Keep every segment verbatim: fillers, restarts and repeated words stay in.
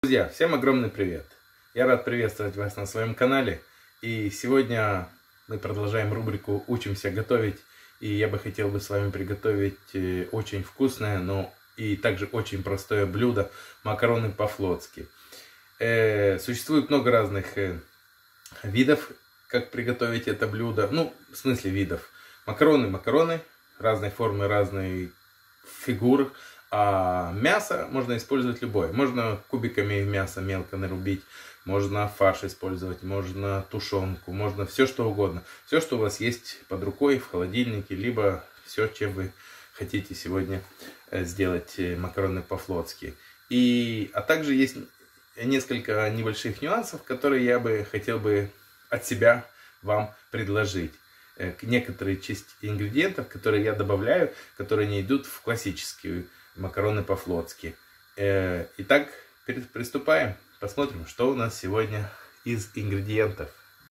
Друзья, всем огромный привет! Я рад приветствовать вас на своем канале. И сегодня мы продолжаем рубрику «Учимся готовить». И я бы хотел бы с вами приготовить очень вкусное, но и также очень простое блюдо – макароны по-флотски. Э, существует много разных э, видов, как приготовить это блюдо. Ну, в смысле видов. Макароны, макароны, разной формы, разной фигуры. А мясо можно использовать любое. Можно кубиками мясо мелко нарубить, можно фарш использовать, можно тушенку, можно все что угодно. Все, что у вас есть под рукой, в холодильнике, либо все, чем вы хотите сегодня сделать макароны по-флотски. И, а также есть несколько небольших нюансов, которые я бы хотел бы от себя вам предложить. Некоторые части ингредиентов, которые я добавляю, которые не идут в классическую макароны по-флотски. Итак, приступаем. Посмотрим, что у нас сегодня из ингредиентов.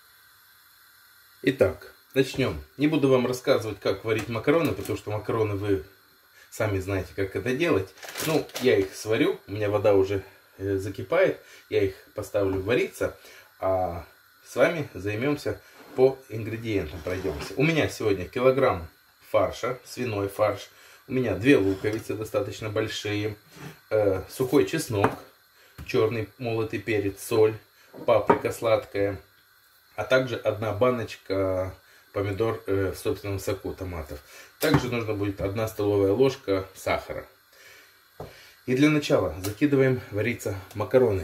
Итак, начнем. Не буду вам рассказывать, как варить макароны, потому что макароны вы сами знаете, как это делать. Ну, я их сварю, у меня вода уже закипает, я их поставлю вариться, а с вами займемся по ингредиентам, пройдемся. У меня сегодня килограмм фарша, свиной фарш. У меня две луковицы достаточно большие, э, сухой чеснок, черный молотый перец, соль, паприка сладкая, а также одна баночка помидор э, в собственном соку томатов. Также нужно будет одна столовая ложка сахара. И для начала закидываем вариться макароны.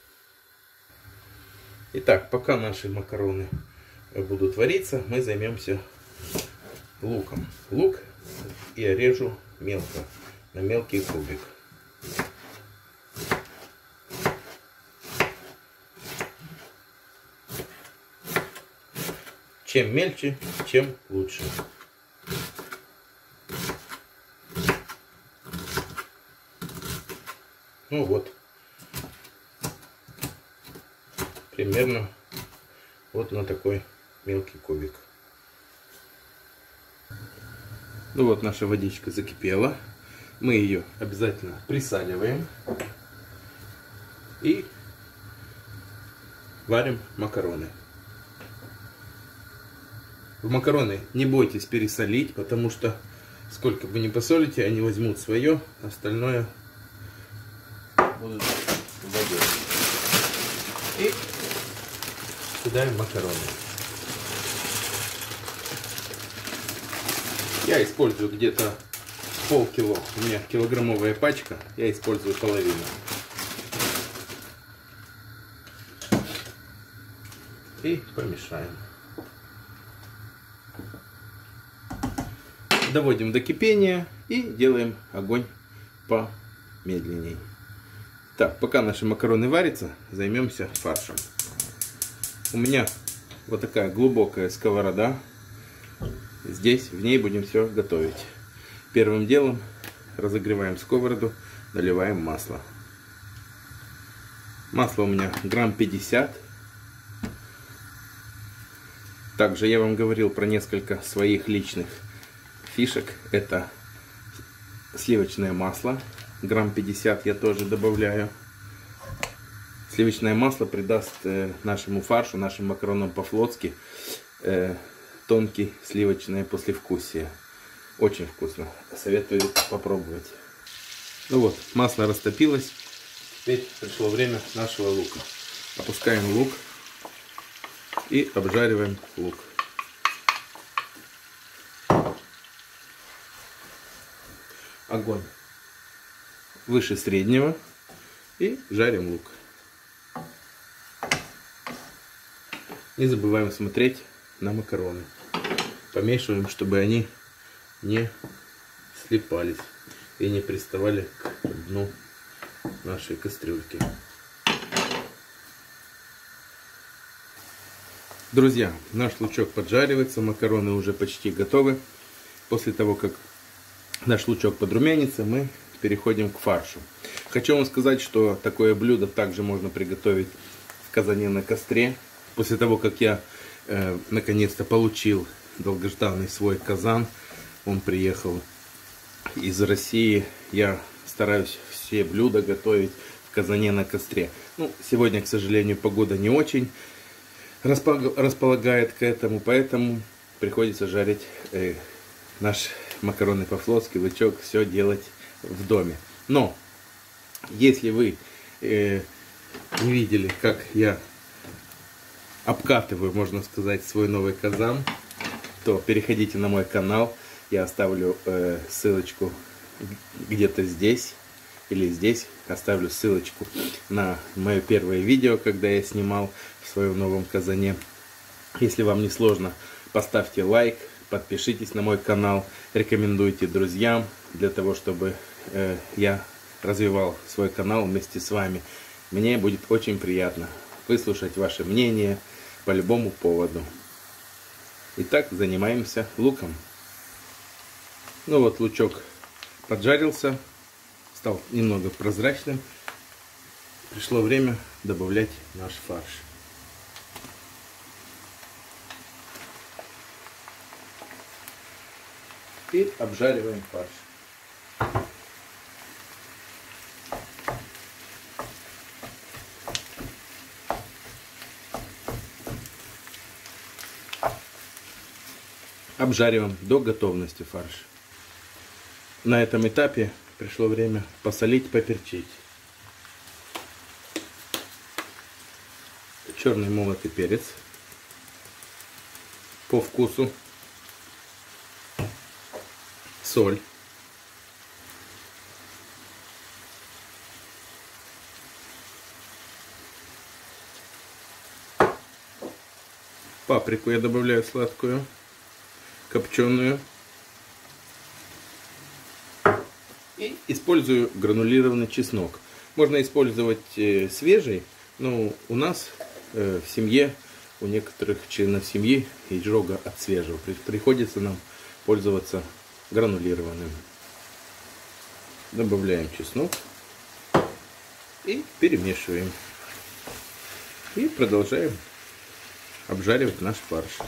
Итак, пока наши макароны будут вариться, мы займемся луком. Лук я режу мелко, на мелкий кубик. Чем мельче, чем лучше. Ну вот. Примерно вот на такой мелкий кубик. Ну вот наша водичка закипела. Мы ее обязательно присаливаем. И варим макароны. В макароны не бойтесь пересолить, потому что сколько бы ни посолите, они возьмут свое, остальное будут в воде. И кидаем макароны. Я использую где-то полкило, у меня килограммовая пачка, я использую половину. И помешаем. Доводим до кипения и делаем огонь помедленней. Так, пока наши макароны варятся, займемся фаршем. У меня вот такая глубокая сковорода. Здесь в ней будем все готовить. Первым делом разогреваем сковороду, наливаем масло. Масло у меня грамм пятьдесят. Также я вам говорил про несколько своих личных фишек. Это сливочное масло. Грамм пятьдесят я тоже добавляю. Сливочное масло придаст э, нашему фаршу, нашим макаронам по-флотски э, тонкий сливочное послевкусие. Очень вкусно. Советую попробовать. Ну вот, масло растопилось. Теперь пришло время нашего лука. Опускаем лук и обжариваем лук. Огонь выше среднего и жарим лук. Не забываем смотреть на макароны. Помешиваем, чтобы они не слипались и не приставали к дну нашей кастрюльки. Друзья, наш лучок поджаривается, макароны уже почти готовы. После того, как наш лучок подрумянится, мы переходим к фаршу. Хочу вам сказать, что такое блюдо также можно приготовить в казане на костре. После того, как я э, наконец-то получил долгожданный свой казан, он приехал из России, я стараюсь все блюда готовить в казане на костре. Ну, сегодня, к сожалению, погода не очень располагает к этому, поэтому приходится жарить э, наш макароны по-флотски, лучок, все делать в доме. Но, если вы э, не видели, как я обкатываю, можно сказать, свой новый казан, то переходите на мой канал. Я оставлю э, ссылочку где-то здесь или здесь. Оставлю ссылочку на мое первое видео, когда я снимал в своем новом казане. Если вам не сложно, поставьте лайк, подпишитесь на мой канал, рекомендуйте друзьям, для того, чтобы э, я развивал свой канал вместе с вами. Мне будет очень приятно выслушать ваше мнение по любому поводу. Итак, занимаемся луком. Ну вот, лучок поджарился, стал немного прозрачным. Пришло время добавлять наш фарш. И обжариваем фарш. Обжариваем до готовности фарш. На этом этапе пришло время посолить, поперчить. Черный молотый перец по вкусу, соль, паприку я добавляю сладкую, копченую, и использую гранулированный чеснок. Можно использовать э, свежий, но у нас э, в семье, у некоторых членов семьи изжога от свежего. Приходится нам пользоваться гранулированным. Добавляем чеснок и перемешиваем. И продолжаем обжаривать наш фарш.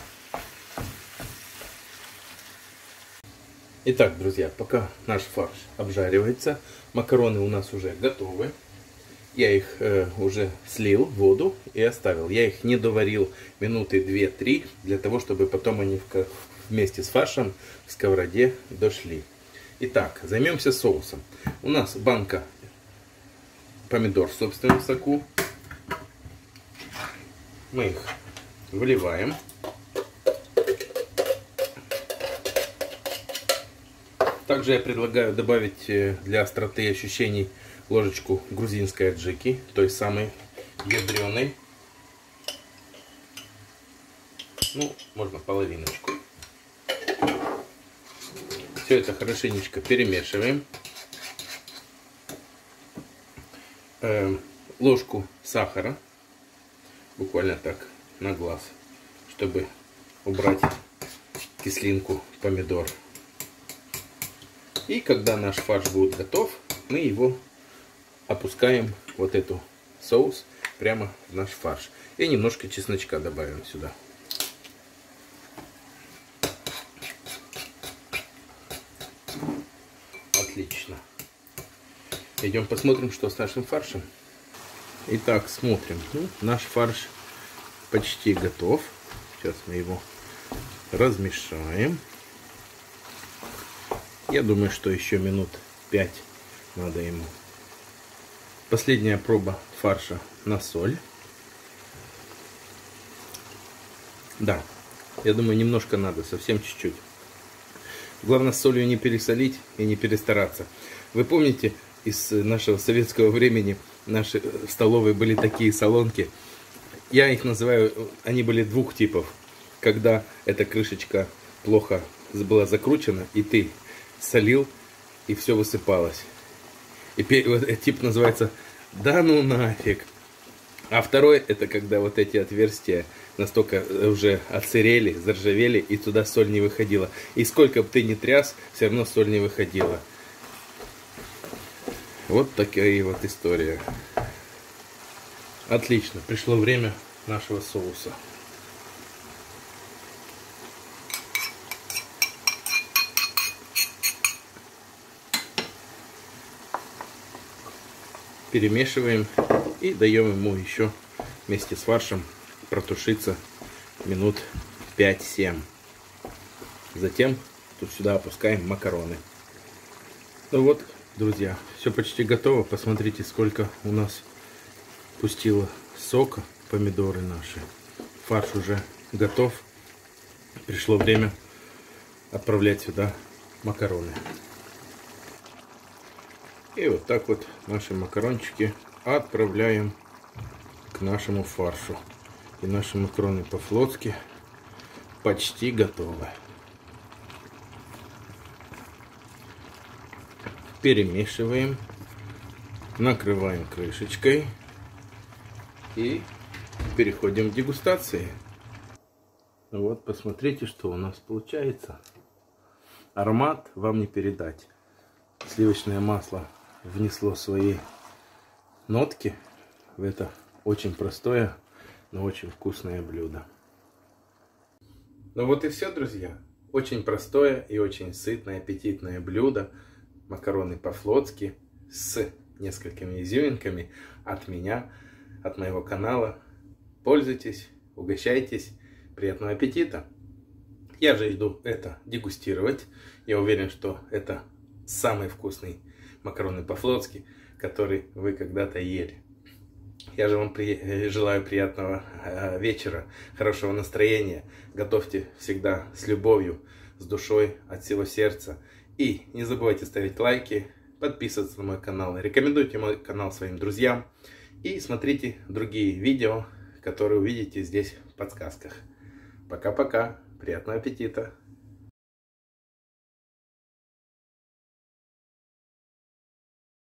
Итак, друзья, пока наш фарш обжаривается, макароны у нас уже готовы. Я их э, уже слил в воду и оставил. Я их не доварил минуты две-три, для того, чтобы потом они в, вместе с фаршем в сковороде дошли. Итак, займемся соусом. У нас банка помидор в собственном соку. Мы их выливаем. Также я предлагаю добавить для остроты и ощущений ложечку грузинской аджики, той самой ядреной. Ну, можно половиночку. Все это хорошенечко перемешиваем. Э, ложку сахара, буквально так на глаз, чтобы убрать кислинку помидор. И когда наш фарш будет готов, мы его опускаем, вот эту соус, прямо в наш фарш. И немножко чесночка добавим сюда. Отлично. Идем посмотрим, что с нашим фаршем. Итак, смотрим. Ну, наш фарш почти готов. Сейчас мы его размешаем. Я думаю, что еще минут пять надо ему. Последняя проба фарша на соль. Да, я думаю, немножко надо, совсем чуть-чуть. Главное, с солью не пересолить и не перестараться. Вы помните, из нашего советского времени наши в столовой были такие солонки. Я их называю, они были двух типов. Когда эта крышечка плохо была закручена, и ты солил, и все высыпалось. И вот этот тип называется «да ну нафиг». А второй, это когда вот эти отверстия настолько уже отсырели, заржавели, и туда соль не выходила. И сколько бы ты ни тряс, все равно соль не выходила. Вот такая вот история. Отлично, пришло время нашего соуса. перемешиваем и даем ему еще вместе с фаршем протушиться минут пять-семь. Затем тут сюда опускаем макароны. Ну вот, друзья, все почти готово. Посмотрите, сколько у нас пустило сока помидоры наши. Фарш уже готов. Пришло время отправлять сюда макароны. И вот так вот наши макарончики отправляем к нашему фаршу. И наши макароны по-флотски почти готовы. Перемешиваем, накрываем крышечкой и переходим к дегустации. Вот посмотрите, что у нас получается. Аромат вам не передать. Сливочное масло внесло свои нотки в это очень простое, но очень вкусное блюдо. Ну вот и все, друзья. Очень простое и очень сытное, аппетитное блюдо. Макароны по-флотски с несколькими изюминками от меня, от моего канала. Пользуйтесь, угощайтесь. Приятного аппетита! Я же иду это дегустировать. Я уверен, что это самый вкусный макароны по-флотски, который вы когда-то ели. Я же вам при... желаю приятного вечера, хорошего настроения. Готовьте всегда с любовью, с душой, от всего сердца. И не забывайте ставить лайки, подписываться на мой канал, рекомендуйте мой канал своим друзьям и смотрите другие видео, которые увидите здесь в подсказках. Пока-пока, приятного аппетита!